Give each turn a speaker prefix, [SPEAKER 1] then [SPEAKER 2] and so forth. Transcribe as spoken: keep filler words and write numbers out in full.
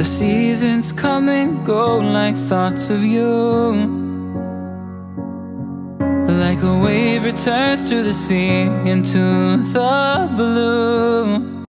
[SPEAKER 1] The seasons come and go like thoughts of you. Like a wave returns to the sea, into the blue.